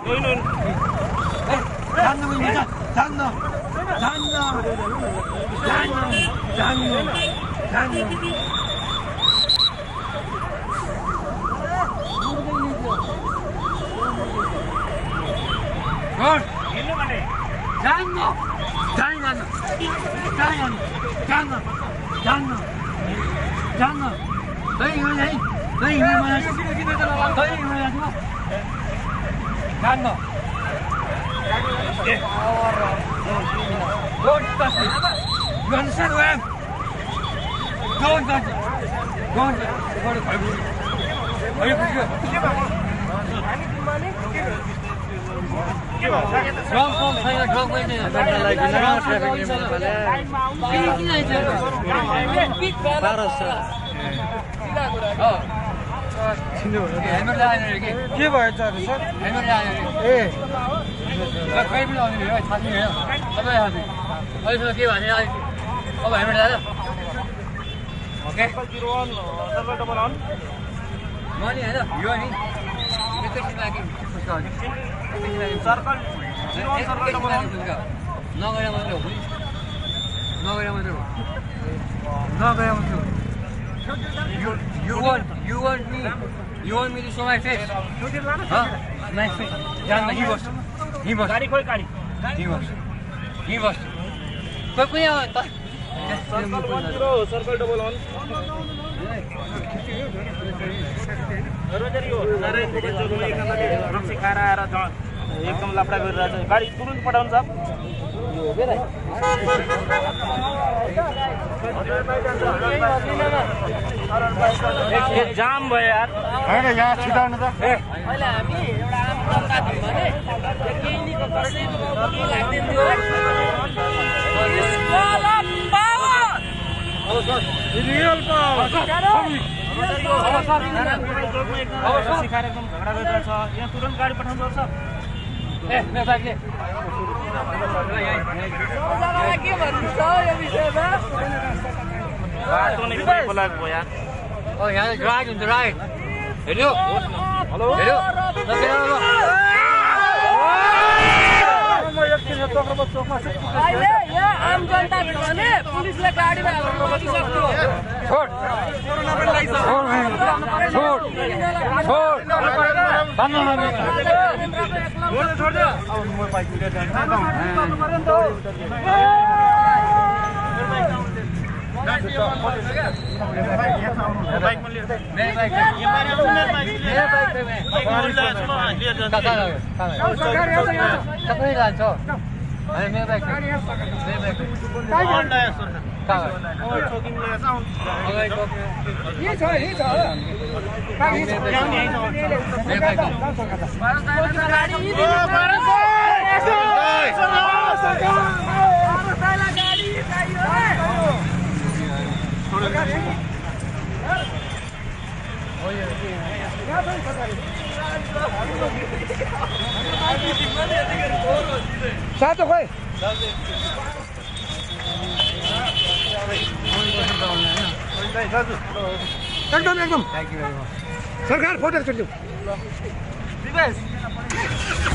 Don't touch me. You understand who I am? Don't touch me. Don't touch me. Are you sure? You want me to show my face? Huh? My face. He was. Circle double on. एकदम लापडा गरिरहेछ गाडी तुरुन्त पठाउनु छ जाम भयो यार हैन यहाँ छिटाउनु त अहिले हामी एउटा आम जनता थियौं भने केही नि कसैको के लाग्दैन थियो रियल पावर सिकाएर एकदम झगडा गरिरहेछ यहाँ तुरुन्त गाडी पठाउनु पर्छ ए मेरो बाइकले के भन्नु छ यो विषयमा बाटो नै बोलाएको भयो यार ओ यहाँ right in the right hello hello hello अहिले यहाँ आम जनता भने पुलिसले गाडीमा हाल्नु नसक्यो छोड कोरोना पनि लागिछ छोड छोड भन्नु नभए छोड दे अब म बाइक लिएर जान्छु सातो खोइ एकदम सरकार फोटो खिच्नु